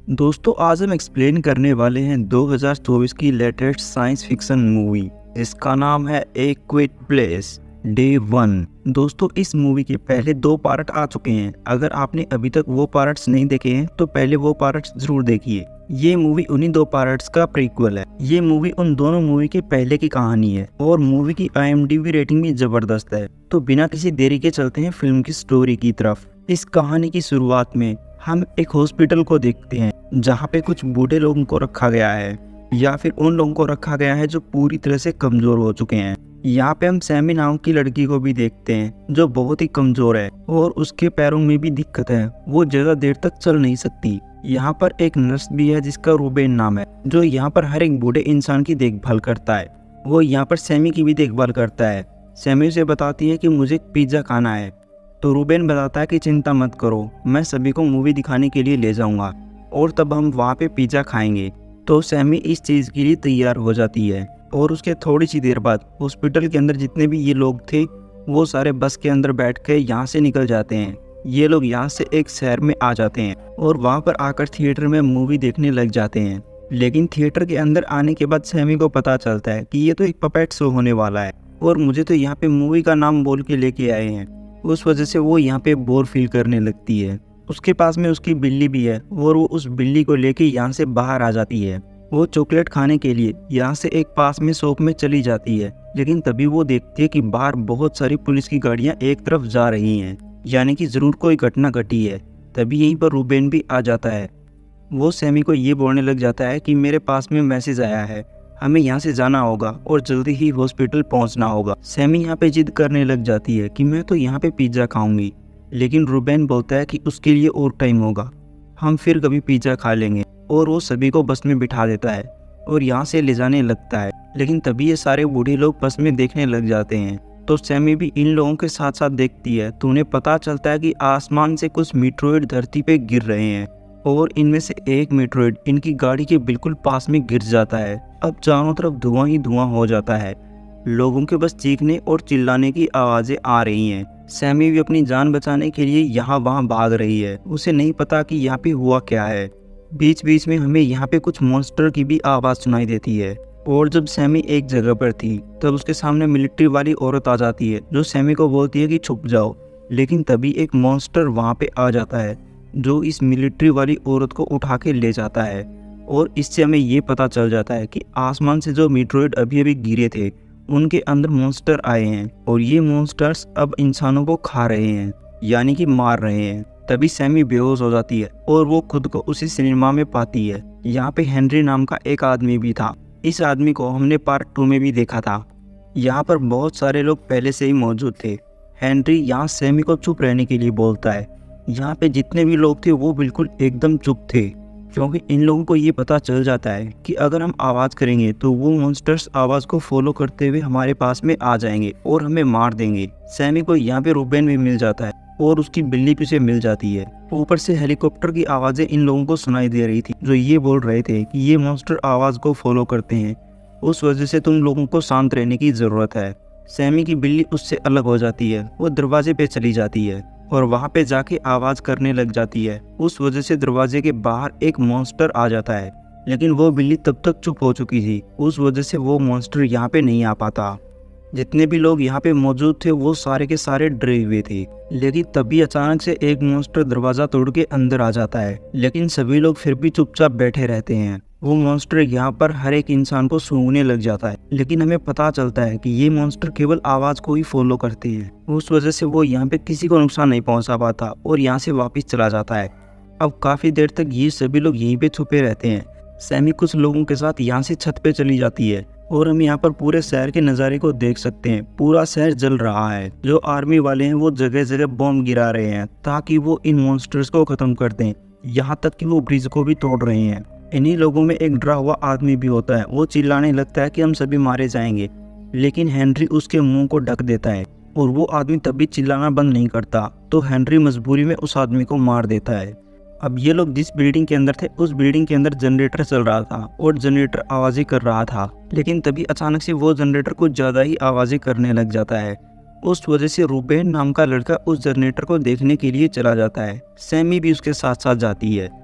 दोस्तों आज हम एक्सप्लेन करने वाले हैं 2024 की लेटेस्ट साइंस फिक्शन मूवी। इसका नाम है ए क्विट प्लेस डे 1। दोस्तों इस मूवी के पहले 2 पार्ट आ चुके हैं। अगर आपने अभी तक वो पार्ट्स नहीं देखे हैं तो पहले वो पार्ट्स जरूर देखिए। ये मूवी उन्हीं 2 पार्ट्स का प्रीक्वल है। ये मूवी उन दोनों मूवी के पहले की कहानी है और मूवी की IMDb रेटिंग भी जबरदस्त है। तो बिना किसी देरी के चलते हैं फिल्म की स्टोरी की तरफ। इस कहानी की शुरुआत में हम एक हॉस्पिटल को देखते हैं जहाँ पे कुछ बूढ़े लोगों को रखा गया है या फिर उन लोगों को रखा गया है जो पूरी तरह से कमजोर हो चुके हैं। यहाँ पे हम सैमी नाम की लड़की को भी देखते हैं जो बहुत ही कमजोर है और उसके पैरों में भी दिक्कत है, वो ज्यादा देर तक चल नहीं सकती। यहाँ पर एक नर्स भी है जिसका रूबेन नाम है, जो यहाँ पर हर एक बूढ़े इंसान की देखभाल करता है। वो यहाँ पर सैमी की भी देखभाल करता है। सैमी उसे बताती है कि मुझे पिज्जा खाना है, तो रूबेन बताता है कि चिंता मत करो, मैं सभी को मूवी दिखाने के लिए ले जाऊंगा और तब हम वहाँ पे पिज्जा खाएंगे। तो सैमी इस चीज़ के लिए तैयार हो जाती है और उसके थोड़ी सी देर बाद हॉस्पिटल के अंदर जितने भी ये लोग थे वो सारे बस के अंदर बैठ के यहाँ से निकल जाते हैं। ये लोग यहाँ से एक शहर में आ जाते हैं और वहाँ पर आकर थिएटर में मूवी देखने लग जाते हैं। लेकिन थिएटर के अंदर आने के बाद सैमी को पता चलता है कि ये तो एक पपेट शो होने वाला है और मुझे तो यहाँ पे मूवी का नाम बोल के लेके आए हैं। उस वजह से वो यहाँ पे बोर फील करने लगती है। उसके पास में उसकी बिल्ली भी है और वो उस बिल्ली को लेके यहाँ से बाहर आ जाती है। वो चॉकलेट खाने के लिए यहाँ से एक पास में शॉप में चली जाती है, लेकिन तभी वो देखती है कि बाहर बहुत सारी पुलिस की गाड़ियाँ एक तरफ जा रही हैं, यानी कि जरूर कोई घटना घटी है। तभी यहीं पर रूबेन भी आ जाता है। वो सैमी को ये बोलने लग जाता है कि मेरे पास में मैसेज आया है, हमें यहाँ से जाना होगा और जल्दी ही हॉस्पिटल पहुँचना होगा। सैमी यहाँ पे जिद करने लग जाती है कि मैं तो यहाँ पे पिज्ज़ा खाऊंगी, लेकिन रूबेन बोलता है कि उसके लिए और टाइम होगा, हम फिर कभी पिज्ज़ा खा लेंगे। और वो सभी को बस में बिठा देता है और यहाँ से ले जाने लगता है। लेकिन तभी ये सारे बूढ़े लोग बस में देखने लग जाते हैं, तो सैमी भी इन लोगों के साथ साथ देखती है। तो उन्हें पता चलता है कि आसमान से कुछ मीटरॉइड धरती पे गिर रहे हैं और इनमें से एक मीटरॉइड इनकी गाड़ी के बिल्कुल पास में गिर जाता है। अब चारों तरफ धुआं ही धुआं हो जाता है। लोगों के बस चीखने और चिल्लाने की आवाज़ें आ रही हैं। सैमी भी अपनी जान बचाने के लिए यहाँ वहाँ भाग रही है। उसे नहीं पता कि यहाँ पे हुआ क्या है। बीच बीच में हमें यहाँ पे कुछ मॉन्स्टर की भी आवाज़ सुनाई देती है। और जब सैमी एक जगह पर थी तब उसके सामने मिलिट्री वाली औरत आ जाती है जो सैमी को बोलती है कि छुप जाओ। लेकिन तभी एक मॉन्स्टर वहाँ पे आ जाता है जो इस मिलिट्री वाली औरत को उठा के ले जाता है। और इससे हमें ये पता चल जाता है कि आसमान से जो मीटरॉइड अभी अभी गिरे थे उनके अंदर मॉन्स्टर आए हैं और ये मॉन्स्टर्स अब इंसानों को खा रहे हैं, यानी कि मार रहे हैं। तभी सैमी बेहोश हो जाती है और वो खुद को उसी सिनेमा में पाती है। यहाँ पे हेनरी नाम का एक आदमी भी था। इस आदमी को हमने पार्ट 2 में भी देखा था। यहाँ पर बहुत सारे लोग पहले से ही मौजूद थे। हेनरी यहाँ सैमी को चुप रहने के लिए बोलता है। यहाँ पे जितने भी लोग थे वो बिल्कुल एकदम चुप थे, क्योंकि इन लोगों को ये पता चल जाता है कि अगर हम आवाज़ करेंगे तो वो मॉन्स्टर्स आवाज़ को फॉलो करते हुए हमारे पास में आ जाएंगे और हमें मार देंगे। सैमी को यहाँ पे रूबेन भी मिल जाता है और उसकी बिल्ली भी उसे मिल जाती है। ऊपर से हेलीकॉप्टर की आवाज़ें इन लोगों को सुनाई दे रही थी जो ये बोल रहे थे कि ये मॉन्स्टर आवाज़ को फॉलो करते हैं, उस वजह से तुम लोगों को शांत रहने की ज़रूरत है। सैमी की बिल्ली उससे अलग हो जाती है, वो दरवाजे पे चली जाती है और वहाँ पे जाके आवाज़ करने लग जाती है। उस वजह से दरवाजे के बाहर एक मॉन्स्टर आ जाता है, लेकिन वो बिल्ली तब तक चुप हो चुकी थी। उस वजह से वो मॉन्स्टर यहाँ पे नहीं आ पाता। जितने भी लोग यहाँ पे मौजूद थे वो सारे के सारे डरे हुए थे। लेकिन तभी अचानक से एक मॉन्स्टर दरवाज़ा तोड़ के अंदर आ जाता है, लेकिन सभी लोग फिर भी चुपचाप बैठे रहते हैं। वो मॉन्स्टर यहाँ पर हर एक इंसान को सूंघने लग जाता है, लेकिन हमें पता चलता है कि ये मॉन्स्टर केवल आवाज़ को ही फॉलो करते हैं। उस वजह से वो यहाँ पे किसी को नुकसान नहीं पहुँचा पाता और यहाँ से वापस चला जाता है। अब काफ़ी देर तक ये सभी लोग यहीं पे छुपे रहते हैं। सैमी कुछ लोगों के साथ यहाँ से छत पे चली जाती है और हम यहाँ पर पूरे शहर के नज़ारे को देख सकते हैं। पूरा शहर जल रहा है। जो आर्मी वाले हैं वो जगह जगह बॉम्ब गिरा रहे हैं ताकि वो इन मॉन्स्टर्स को ख़त्म कर दें। यहाँ तक कि वो ब्रिज को भी तोड़ रहे हैं। इन्हीं लोगों में एक डरा हुआ आदमी भी होता है। वो चिल्लाने लगता है कि हम सभी मारे जाएंगे, लेकिन हेनरी उसके मुंह को ढक देता है और वो आदमी तभी चिल्लाना बंद नहीं करता, तो हेनरी मजबूरी में उस आदमी को मार देता है। अब ये लोग जिस बिल्डिंग के अंदर थे उस बिल्डिंग के अंदर जनरेटर चल रहा था और जनरेटर आवाज़ें कर रहा था, लेकिन तभी अचानक से वो जनरेटर कुछ ज़्यादा ही आवाज़ें करने लग जाता है। उस वजह से रूबेन नाम का लड़का उस जनरेटर को देखने के लिए चला जाता है। सैमी भी उसके साथ साथ जाती है।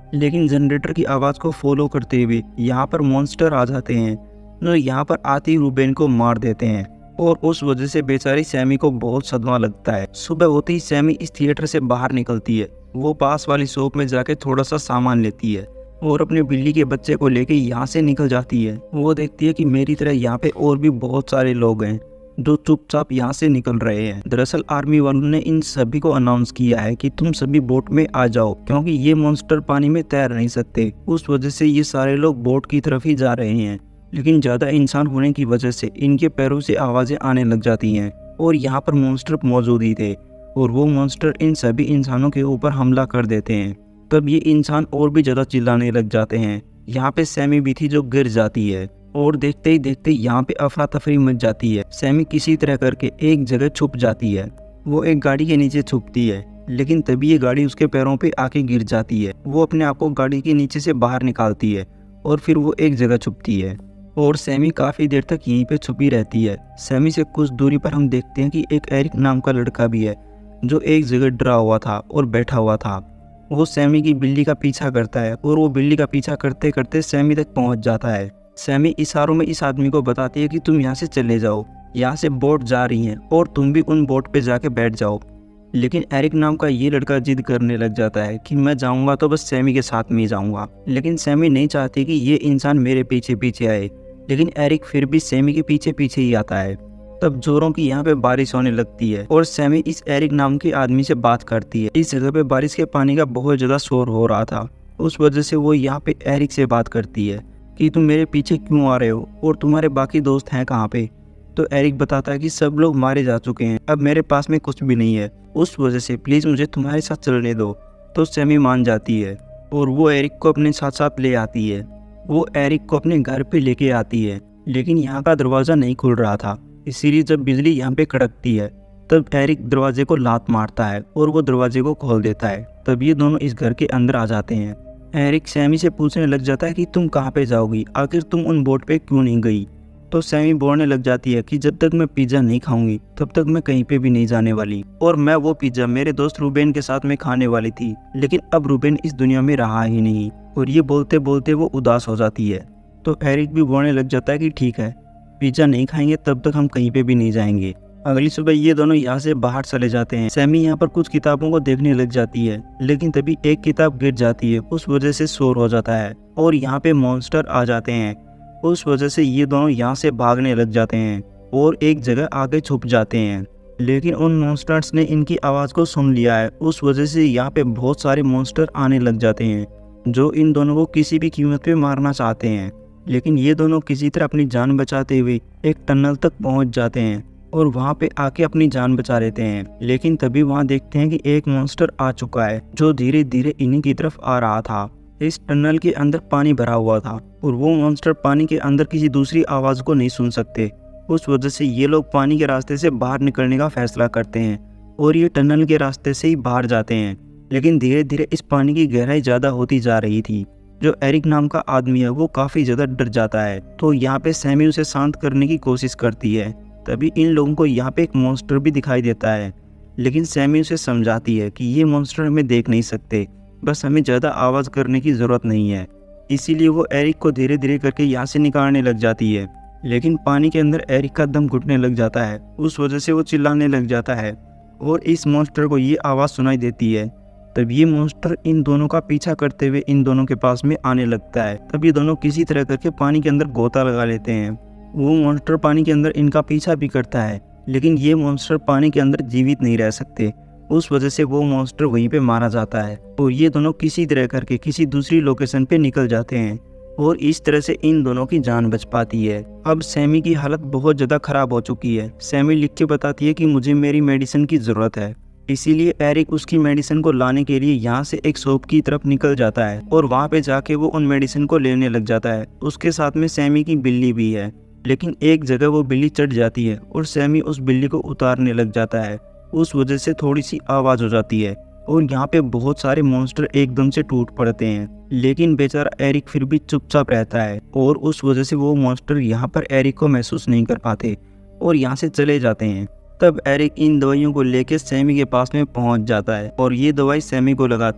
लेकिन जनरेटर की आवाज़ को फॉलो करते हुए यहाँ पर मॉन्स्टर आ जाते हैं जो यहाँ पर आते ही रूबेन को मार देते हैं और उस वजह से बेचारी सैमी को बहुत सदमा लगता है। सुबह होते ही सैमी इस थिएटर से बाहर निकलती है। वो पास वाली शॉप में जाके थोड़ा सा सामान लेती है और अपने बिल्ली के बच्चे को लेके यहाँ से निकल जाती है। वो देखती है कि मेरी तरह यहाँ पे और भी बहुत सारे लोग हैं जो चुपचाप यहाँ से निकल रहे हैं। दरअसल आर्मी वालों ने इन सभी को अनाउंस किया है कि तुम सभी बोट में आ जाओ, क्योंकि ये मॉन्स्टर पानी में तैर नहीं सकते। उस वजह से ये सारे लोग बोट की तरफ ही जा रहे हैं। लेकिन ज्यादा इंसान होने की वजह से इनके पैरों से आवाजें आने लग जाती हैं और यहाँ पर मॉन्स्टर मौजूद ही थे और वो मॉन्स्टर इन सभी इंसानों के ऊपर हमला कर देते हैं। तब ये इंसान और भी ज्यादा चिल्लाने लग जाते हैं। यहाँ पे सैमी भी थी जो गिर जाती है और देखते ही देखते यहाँ पे अफरा तफरी मच जाती है। सैमी किसी तरह करके एक जगह छुप जाती है। वो एक गाड़ी के नीचे छुपती है, लेकिन तभी ये गाड़ी उसके पैरों पे आके गिर जाती है। वो अपने आप को गाड़ी के नीचे से बाहर निकालती है और फिर वो एक जगह छुपती है और सैमी काफी देर तक यहीं पे छुपी रहती है। सैमी से कुछ दूरी पर हम देखते हैं कि एक एरिक नाम का लड़का भी है जो एक जगह डरा हुआ था और बैठा हुआ था। वो सैमी की बिल्ली का पीछा करता है और वो बिल्ली का पीछा करते करते सैमी तक पहुंच जाता है। सैमी इशारों में इस आदमी को बताती है कि तुम यहाँ से चले जाओ, यहाँ से बोट जा रही है और तुम भी उन बोट पे जाके बैठ जाओ। लेकिन एरिक नाम का ये लड़का जिद करने लग जाता है कि मैं जाऊंगा तो बस सैमी के साथ में ही जाऊंगा। लेकिन सैमी नहीं चाहती कि ये इंसान मेरे पीछे पीछे आए, लेकिन एरिक फिर भी सैमी के पीछे पीछे ही आता है। तब जोरों की यहाँ पे बारिश होने लगती है और सैमी इस एरिक नाम के आदमी से बात करती है। इस जगह पे बारिश के पानी का बहुत ज्यादा शोर हो रहा था, उस वजह से वो यहाँ पे एरिक से बात करती है कि तुम मेरे पीछे क्यों आ रहे हो और तुम्हारे बाकी दोस्त हैं कहाँ पे। तो एरिक बताता है कि सब लोग मारे जा चुके हैं, अब मेरे पास में कुछ भी नहीं है, उस वजह से प्लीज मुझे तुम्हारे साथ चलने दो। तो सैमी मान जाती है और वो एरिक को अपने साथ साथ ले आती है। वो एरिक को अपने घर पे लेके आती है, लेकिन यहाँ का दरवाजा नहीं खुल रहा था, इसीलिए जब बिजली यहाँ पे कड़कती है तब एरिक दरवाजे को लात मारता है और वो दरवाजे को खोल देता है। तब ये दोनों इस घर के अंदर आ जाते हैं। एरिक सैमी से पूछने लग जाता है कि तुम कहाँ पे जाओगी, आखिर तुम उन बोट पे क्यों नहीं गई। तो सैमी बोलने लग जाती है कि जब तक मैं पिज्जा नहीं खाऊंगी तब तक मैं कहीं पे भी नहीं जाने वाली, और मैं वो पिज्जा मेरे दोस्त रूबेन के साथ में खाने वाली थी, लेकिन अब रूबेन इस दुनिया में रहा ही नहीं। और ये बोलते बोलते वो उदास हो जाती है। तो एरिक भी बोलने लग जाता है कि ठीक है, पिज्जा नहीं खाएंगे तब तक हम कहीं पे भी नहीं जाएंगे। अगली सुबह ये दोनों यहाँ से बाहर चले जाते हैं। सैमी यहाँ पर कुछ किताबों को देखने लग जाती है, लेकिन तभी एक किताब गिर जाती है, उस वजह से शोर हो जाता है और यहाँ पे मॉन्स्टर आ जाते हैं। उस वजह से ये दोनों यहाँ से भागने लग जाते हैं और एक जगह आगे छुप जाते हैं। लेकिन उन मॉन्स्टर्स ने इनकी आवाज़ को सुन लिया है, उस वजह से यहाँ पे बहुत सारे मॉन्स्टर आने लग जाते हैं जो इन दोनों को किसी भी कीमत पे मारना चाहते हैं। लेकिन ये दोनों किसी तरह अपनी जान बचाते हुए एक टनल तक पहुंच जाते हैं और वहां पे आके अपनी जान बचा लेते हैं। लेकिन तभी वहां देखते हैं कि एक मॉन्स्टर आ चुका है जो धीरे धीरे इन्हीं की तरफ आ रहा था। इस टनल के अंदर पानी भरा हुआ था और वो मॉन्स्टर पानी के अंदर किसी दूसरी आवाज को नहीं सुन सकते, उस वजह से ये लोग पानी के रास्ते से बाहर निकलने का फैसला करते हैं और ये टनल के रास्ते से ही बाहर जाते हैं। लेकिन धीरे धीरे इस पानी की गहराई ज्यादा होती जा रही थी। जो एरिक नाम का आदमी है वो काफी ज्यादा डर जाता है, तो यहाँ पे सैमी उसे शांत करने की कोशिश करती है। तभी इन लोगों को यहाँ पे एक मॉन्स्टर भी दिखाई देता है, लेकिन सैमी उसे समझाती है कि ये मॉन्स्टर हमें देख नहीं सकते, बस हमें ज्यादा आवाज करने की जरूरत नहीं है। इसीलिए वो एरिक को धीरे धीरे करके यहाँ से निकालने लग जाती है। लेकिन पानी के अंदर एरिक का दम घुटने लग जाता है, उस वजह से वो चिल्लाने लग जाता है और इस मॉन्स्टर को ये आवाज़ सुनाई देती है। तब ये मॉन्स्टर इन दोनों का पीछा करते हुए इन दोनों के पास में आने लगता है। तब ये दोनों किसी तरह करके पानी के अंदर गोता लगा लेते हैं। वो मॉन्स्टर पानी के अंदर इनका पीछा भी करता है, लेकिन ये मॉन्स्टर पानी के अंदर जीवित नहीं रह सकते, उस वजह से वो मॉन्स्टर वहीं पे मारा जाता है और ये दोनों किसी तरह करके किसी दूसरी लोकेशन पे निकल जाते हैं और इस तरह से इन दोनों की जान बच पाती है। अब सैमी की हालत बहुत ज़्यादा खराब हो चुकी है। सैमी लिख के बताती है कि मुझे मेरी मेडिसिन की ज़रूरत है, इसीलिए एरिक उसकी मेडिसिन को लाने के लिए यहाँ से एक शॉप की तरफ निकल जाता है और वहाँ पे जाके वो उन मेडिसिन को लेने लग जाता है। उसके साथ में सैमी की बिल्ली भी है, लेकिन एक जगह वो बिल्ली चढ़ जाती है और सैमी उस बिल्ली को उतारने लग जाता है। उस वजह से थोड़ी सी आवाज़ हो जाती है और यहाँ पे बहुत सारे मॉन्स्टर एकदम से टूट पड़ते हैं, लेकिन बेचारा एरिक फिर भी चुपचाप रहता है और उस वजह से वो मॉन्स्टर यहाँ पर एरिक को महसूस नहीं कर पाते और यहाँ से चले जाते हैं। तब एरिक इन दवाइयों को लेकर सैमी के पास में पहुँच जाता है और ये दवाई सैमी को लगाता है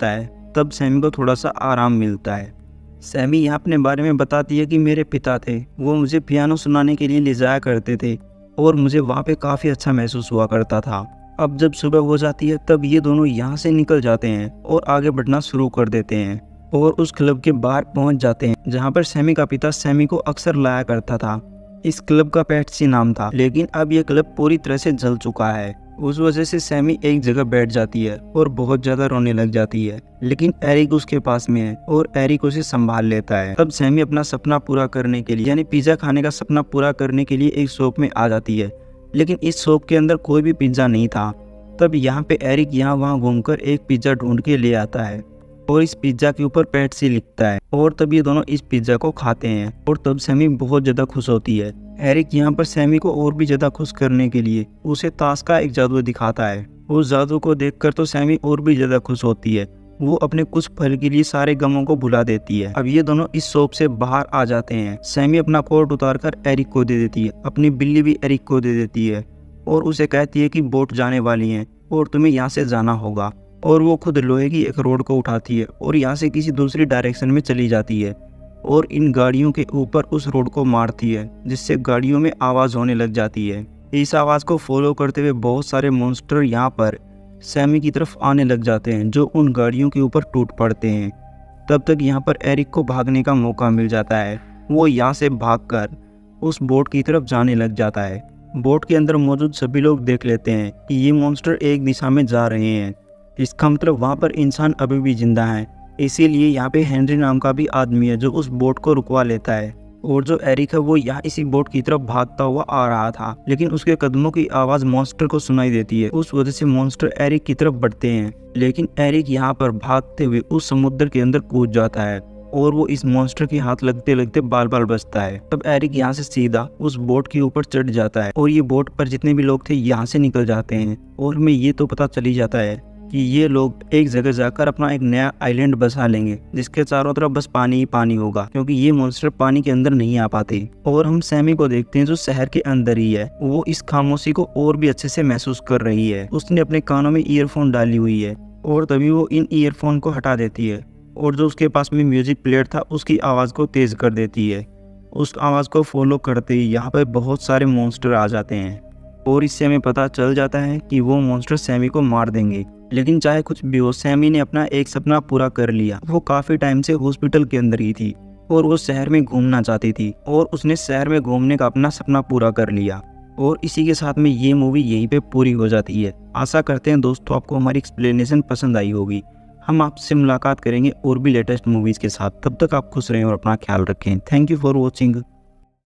तब सैमी को थोड़ा सा आराम मिलता है। सैमी यहाँ अपने बारे में बताती है कि मेरे पिता थे, वो मुझे पियानो सुनाने के लिए ले जाया करते थे और मुझे वहाँ पे काफ़ी अच्छा महसूस हुआ करता था। अब जब सुबह हो जाती है तब ये दोनों यहाँ से निकल जाते हैं और आगे बढ़ना शुरू कर देते हैं और उस क्लब के बाहर पहुँच जाते हैं जहाँ पर सैमी का पिता सैमी को अक्सर लाया करता था। इस क्लब का पेप्सी नाम था, लेकिन अब यह क्लब पूरी तरह से जल चुका है। उस वजह से सैमी एक जगह बैठ जाती है और बहुत ज्यादा रोने लग जाती है, लेकिन एरिक उसके पास में है और एरिक उसे संभाल लेता है। तब सैमी अपना सपना पूरा करने के लिए यानी पिज्जा खाने का सपना पूरा करने के लिए एक शॉप में आ जाती है, लेकिन इस शॉप के अंदर कोई भी पिज्जा नहीं था। तब यहाँ पे एरिक यहाँ वहाँ घूमकर एक पिज्जा ढूंढ के ले आता है और इस पिज्जा के ऊपर पेप्सी लिखता है और तब ये दोनों इस पिज्जा को खाते हैं और तब सैमी बहुत ज्यादा खुश होती है। एरिक यहाँ पर सैमी को और भी ज्यादा खुश करने के लिए उसे ताश का एक जादू दिखाता है। उस जादू को देखकर तो सैमी और भी ज्यादा खुश होती है। वो अपने कुछ पल के लिए सारे गमों को भुला देती है। अब ये दोनों इस शॉप से बाहर आ जाते हैं। सैमी अपना कोट उतारकर एरिक को दे देती है, अपनी बिल्ली भी एरिक को दे देती है और उसे कहती है कि बोट जाने वाली है और तुम्हें यहाँ से जाना होगा। और वो खुद लोहे की एक रोड को उठाती है और यहाँ से किसी दूसरी डायरेक्शन में चली जाती है और इन गाड़ियों के ऊपर उस रोड को मारती है, जिससे गाड़ियों में आवाज़ होने लग जाती है। इस आवाज़ को फॉलो करते हुए बहुत सारे मॉन्स्टर यहाँ पर सैमी की तरफ आने लग जाते हैं, जो उन गाड़ियों के ऊपर टूट पड़ते हैं। तब तक यहाँ पर एरिक को भागने का मौका मिल जाता है। वो यहाँ से भागकर उस बोट की तरफ जाने लग जाता है। बोट के अंदर मौजूद सभी लोग देख लेते हैं कि ये मॉन्स्टर एक दिशा में जा रहे हैं। इसका मतलब वहाँ पर इंसान अभी भी जिंदा है। इसीलिए यहाँ पे हेनरी नाम का भी आदमी है जो उस बोट को रुकवा लेता है। और जो एरिक है वो यहाँ इसी बोट की तरफ भागता हुआ आ रहा था, लेकिन उसके कदमों की आवाज़ मॉन्स्टर को सुनाई देती है। उस वजह से मॉन्स्टर एरिक की तरफ बढ़ते हैं, लेकिन एरिक यहाँ पर भागते हुए उस समुद्र के अंदर कूद जाता है और वो इस मॉन्स्टर के हाथ लगते लगते बाल बाल बचता है। तब एरिक यहाँ से सीधा उस बोट के ऊपर चढ़ जाता है और ये बोट पर जितने भी लोग थे यहाँ से निकल जाते हैं। और हमें ये तो पता चली जाता है कि ये लोग एक जगह जाकर अपना एक नया आइलैंड बसा लेंगे, जिसके चारों तरफ बस पानी ही पानी होगा, क्योंकि ये मॉन्स्टर पानी के अंदर नहीं आ पाते। और हम सैमी को देखते हैं जो शहर के अंदर ही है। वो इस खामोशी को और भी अच्छे से महसूस कर रही है। उसने अपने कानों में ईयरफोन डाली हुई है और तभी वो इन ईयरफोन को हटा देती है और जो उसके पास में म्यूजिक प्लेयर था उसकी आवाज़ को तेज कर देती है। उस आवाज़ को फॉलो करते ही यहाँ पर बहुत सारे मॉन्स्टर आ जाते हैं और इससे हमें पता चल जाता है कि वो मॉन्स्टर सैमी को मार देंगे। लेकिन चाहे कुछ भी हो, सैमी ने अपना एक सपना पूरा कर लिया। वो काफ़ी टाइम से हॉस्पिटल के अंदर ही थी और वो शहर में घूमना चाहती थी और उसने शहर में घूमने का अपना सपना पूरा कर लिया। और इसी के साथ में ये मूवी यहीं पे पूरी हो जाती है। आशा करते हैं दोस्तों आपको हमारी एक्सप्लेनेशन पसंद आई होगी। हम आपसे मुलाकात करेंगे और भी लेटेस्ट मूवीज़ के साथ। तब तक आप खुश रहें और अपना ख्याल रखें। Thank you for watching.